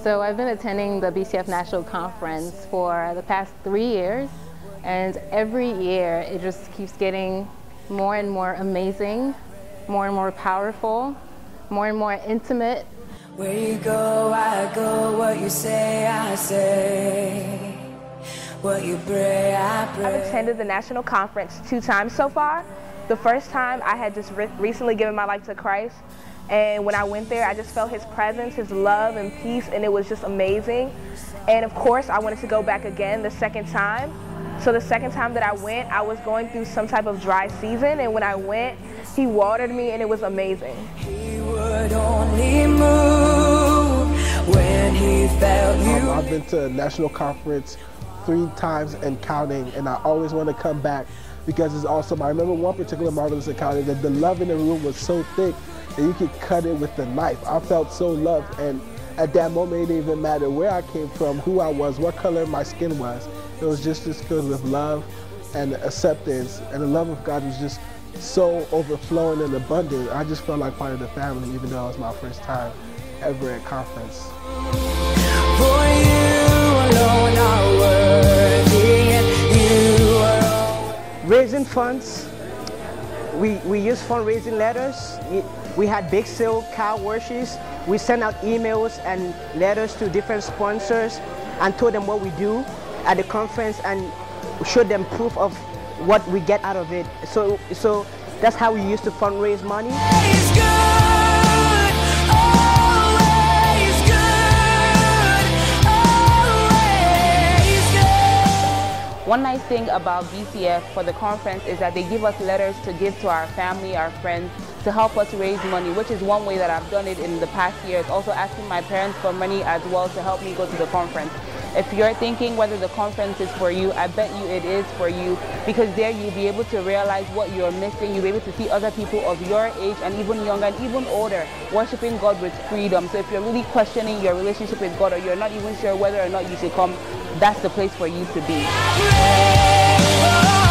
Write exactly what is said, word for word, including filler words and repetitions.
So I've been attending the B C F National Conference for the past three years, and every year it just keeps getting more and more amazing, more and more powerful, more and more intimate. Where you go, I go. What you say, I say. What you pray, I pray. I've attended the National Conference two times so far. The first time I had just re recently given my life to Christ, and when I went there I just felt His presence, His love and peace, and it was just amazing. And of course I wanted to go back again the second time. So the second time that I went, I was going through some type of dry season, and when I went, He watered me and it was amazing. He would only move when He felt you. Um, I've been to a national conference three times and counting, and I always want to come back because it's awesome. I remember one particular Marvelous Encounter that the love in the room was so thick that you could cut it with the knife. I felt so loved, and at that moment it didn't even matter where I came from, who I was, what color my skin was. It was just just filled with love and acceptance, and the love of God was just so overflowing and abundant. I just felt like part of the family, even though it was my first time ever at conference. For you alone are worthy, and you are raising funds. We, we use fundraising letters. We, we had bake sale, car washes. We sent out emails and letters to different sponsors and told them what we do at the conference and showed them proof of what we get out of it. So, so that's how we used to fundraise money. always good, always good, always good. One nice thing about B C F for the conference is that they give us letters to give to our family, our friends, to help us raise money, which is one way that I've done it in the past years. Also asking my parents for money as well to help me go to the conference. If you're thinking whether the conference is for you, I bet you it is for you, because there you'll be able to realize what you're missing. You'll be able to see other people of your age and even younger and even older worshiping God with freedom. So if you're really questioning your relationship with God, or you're not even sure whether or not you should come, that's the place for you to be.